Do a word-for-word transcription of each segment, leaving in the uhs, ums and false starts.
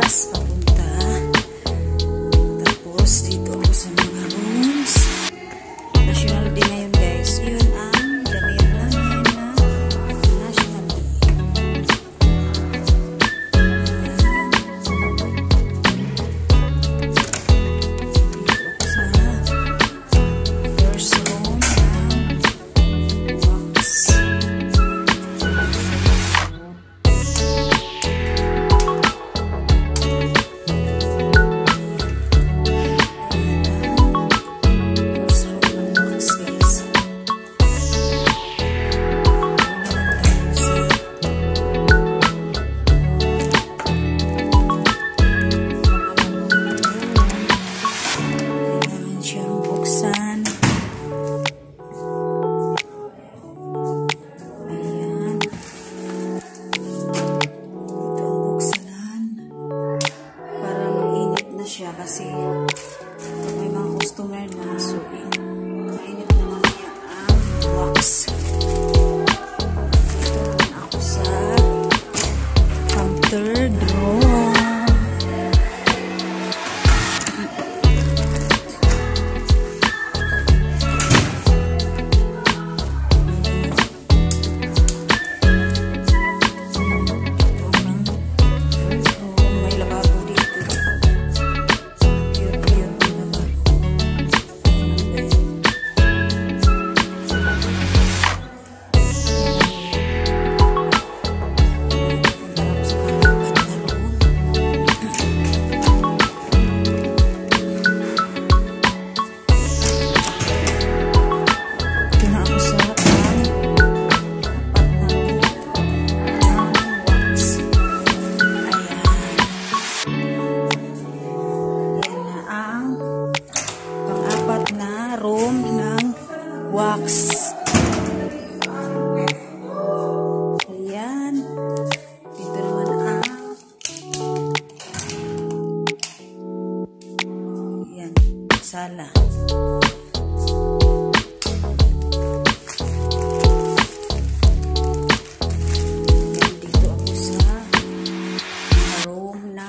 taas papunta. Tapos dito ako sa mga rooms. National Day ngayon guys. Yun ang damit namin na National Day. Kasi may mga customer na, so mainit naman niya ang wax. Dito naman ako sa counter drawer. Wax. Ayan. Dito naman ang ayan, sala. Ayan, dito ako sa room na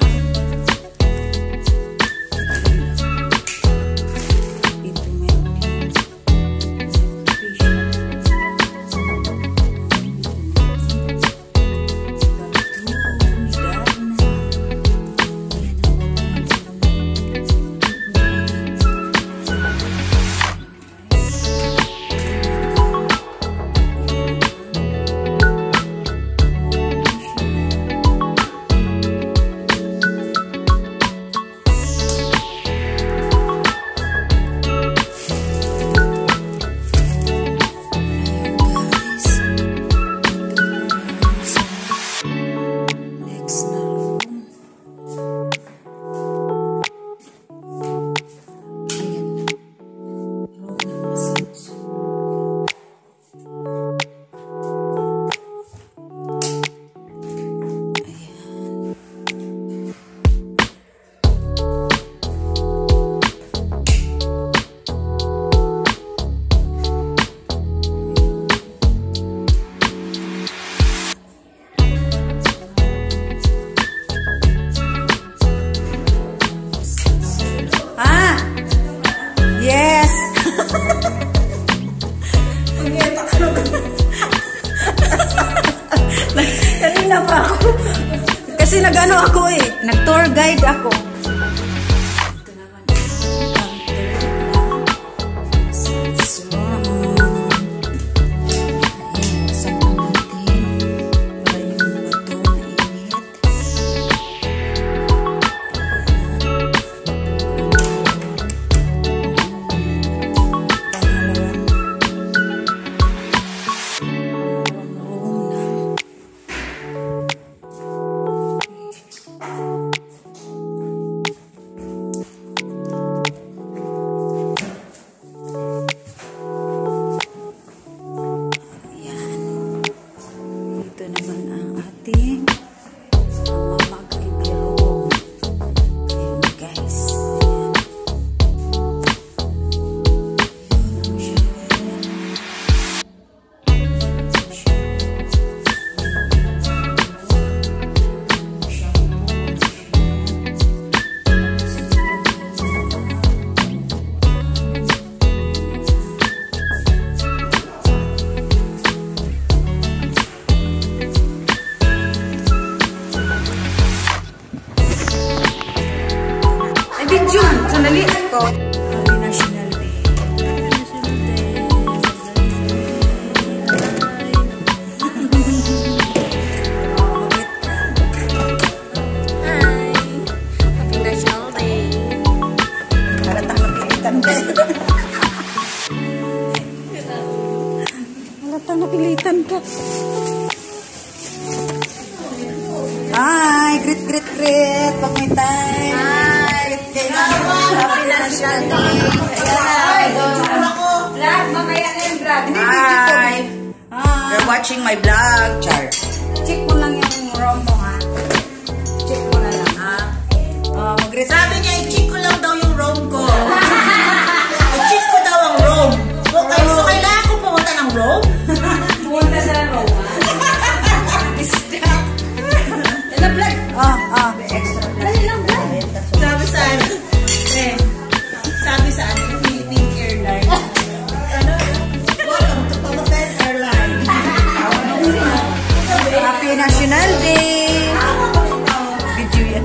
yes. Kanina pa ako. Kasi nag-ano ako eh. Nag-tour guide ako. Ito naman. dali ko. Happy National Day. Napilitan ka. Hi, greet, greet, greet. Pag may time. Hi. Happy National Day. Vlog, mamaya na yung vlog. Hi. You're watching my vlog, Char. Check mo lang yung room mo, ha? Check mo na lang, ha? Uh, Sabi niya, i-check ko lang daw yung room ko. I-check ko daw ang room. Okay, so kailangan ko pumunta ng room? Pumunta sa room, ha? Stop. Yan ang vlog. Ah, ah. Extra vlog. Dahil lang vlog. Sabi sa ano, eh, sabi sa ano, Philippine Airlines. Ano? Welcome to Philippine Airlines. Happy National Day. Video yan.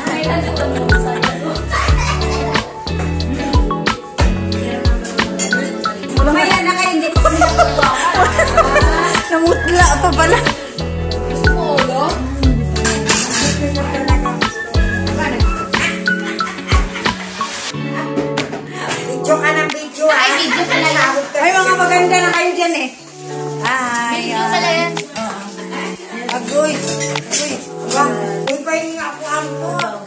Mamaya na kayo, hindi ko namutla pa pala. Video ka ng video, ha? Ay, video pala yan. Ay, mga maganda na kayo dyan eh. Ay, Video pala yan. agoy. Agoy. Uy, pahingi ako ang po.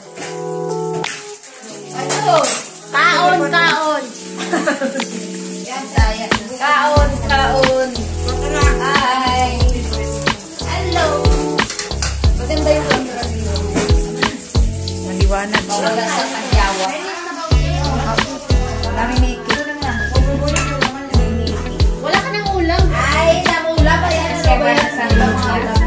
Ano? Kaon, kaon. Yan, saya. Kaon, kaon. Hi. Hello. Maganda yung camera niyo. Maliwanag siya. Wala sa tagyawa. Naminiki. Wala ka ng ulam. Ay, sa ulam pa yan. Sa ulam.